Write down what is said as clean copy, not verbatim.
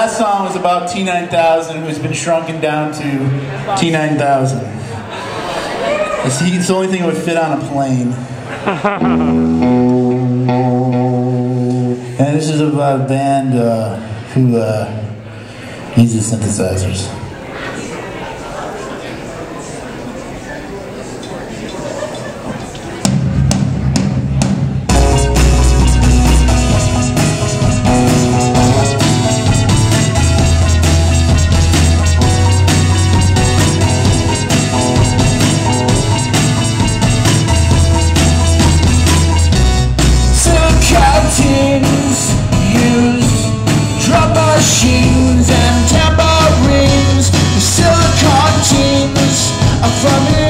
last song was about T9000, who's been shrunken down to T9000. It's the only thing that would fit on a plane. And this is about a band who uses synthesizers. Machines and tambourines, the silicon tins are from